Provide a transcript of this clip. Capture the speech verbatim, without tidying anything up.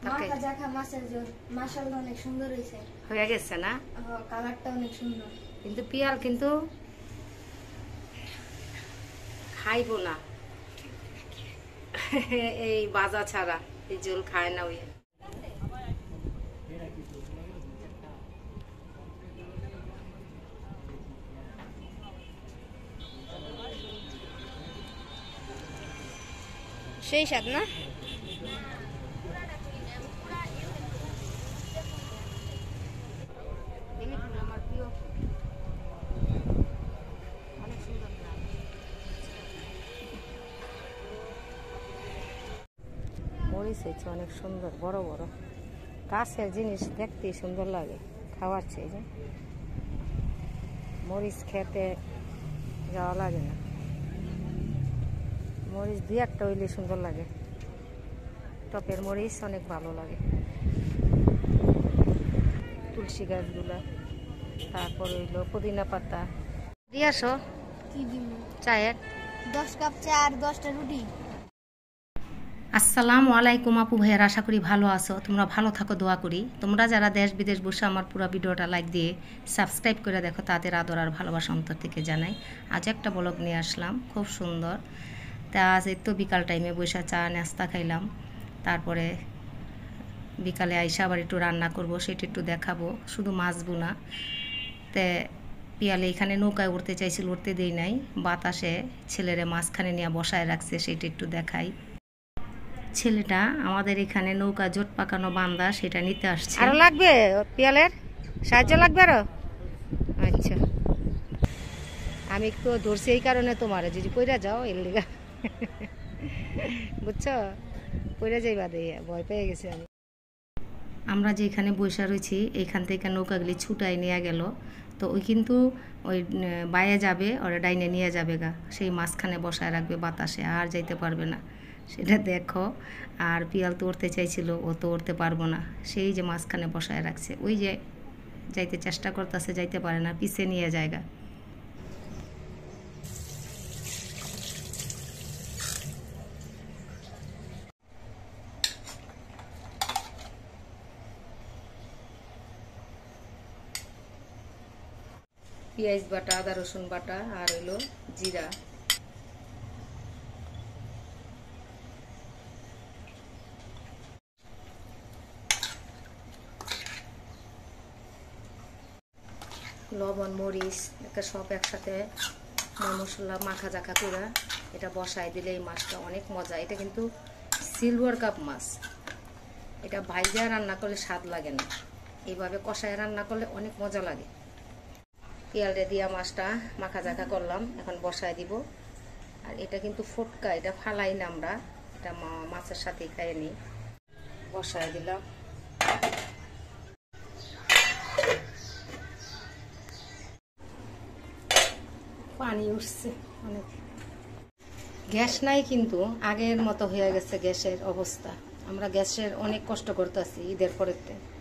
মাখা জাখা মাছের ঝোল মাশাআল্লাহ অনেক সুন্দর হয়েছে। হয়ে গেছে না? হ্যাঁ, কালারটা অনেক সুন্দর। কিন্তু পিয়াল কিন্তু খাইব না এই বাজা ছাড়া, এই ঝোল খায় না। ওই সেই স্বাদ না? মরিচ হয়েছে অনেক সুন্দর, বড় বড় গাছের জিনিস দেখতে সুন্দর লাগে, খাওয়ার চেয়ে যে মরিচ খেতে যাওয়া লাগে না। মরিচ দুই একটা হইলে সুন্দর লাগে, টপের মরিচ অনেক ভালো লাগে। তুলসী গাছগুলা, তারপর হইল পুদিনা পাতা দিয়ে আসো। কি দিব? চায়ের দশ কাপ চা আর দশটা রুটি। আসসালামু আলাইকুম আপু ভাইয়ার, আশা করি ভালো আছো। তোমরা ভালো থাকো, দোয়া করি। তোমরা যারা দেশ বিদেশ বসে আমার পুরো ভিডিওটা লাইক দিয়ে সাবস্ক্রাইব করে দেখো, তাদের আদর আর ভালোবাসা অন্তর থেকে জানাই। আজ একটা ব্লগ নিয়ে আসলাম, খুব সুন্দর। তা আজ এই তো বিকাল টাইমে বসে চা নাস্তা খাইলাম, তারপরে বিকালে আইসা আবার একটু রান্না করব, সেটা একটু দেখাবো। শুধু মাছ বোনা তে পিয়ালে এখানে নৌকায় উঠতে চাইছিল, উঠতে দেই নাই। বাতাসে ছেলেরে মাঝখানে নিয়ে বসায় রাখছে, সেটা একটু দেখাই। ছেলেটা আমাদের এখানে নৌকা জোট পাকানো বান্দা, সেটা নিতে আসছে। আরো লাগবে পিয়ালের সাহায্য লাগবে আরো? আচ্ছা, আমি একটু ধরছি এই কারণে তোমার, যদি পইরা যাও এর লিগা, বুঝছো? পইরা যাইবা দিয়ে ভয় পেয়ে গেছি আমি। আমরা যে এখানে বসে রয়েছি, এইখান থেকে নৌকাগুলি ছুটাই নিয়ে গেল, তো ওই কিন্তু ওই বাইরে যাবে, ওরা ডাইনে নিয়ে যাবে গা, সেই মাঝখানে বসায় রাখবে বাতাসে, আর যাইতে পারবে না। সেটা দেখো। আর পিয়াল তো উঠতে চাইছিল, ও তো উঠতে পারবো না, সেই যে মাঝখানে বসায় রাখছে। ওই যে যাইতে চেষ্টা করতেছে, যাইতে পারে না, পিছে নিয়ে জায়গা। পেঁয়াজ বাটা, আদা রসুন বাটা, আর হইলো জিরা। লবণ মরিচ একটা সব একসাথে মশলা মাখা জাখা করে এটা বসাই দিলে এই মাছটা অনেক মজা। এটা কিন্তু সিলভার কাপ মাছ, এটা ভাইজা রান্না করলে স্বাদ লাগে না, এইভাবে কষায় রান্না করলে অনেক মজা লাগে। পেঁয়াজে দিয়া মাছটা মাখা জাখা করলাম, এখন বসায় দিব। আর এটা কিন্তু ফটকা, এটা ফালাই না আমরা, এটা মাছের সাথেই খাইয়ে নিই। বসায় দিলাম। পানি উঠছে অনেক। গ্যাস নাই কিন্তু, আগের মতো হয়ে গেছে গ্যাসের অবস্থা। আমরা গ্যাসের অনেক কষ্ট করতেছি ঈদের পরেতে।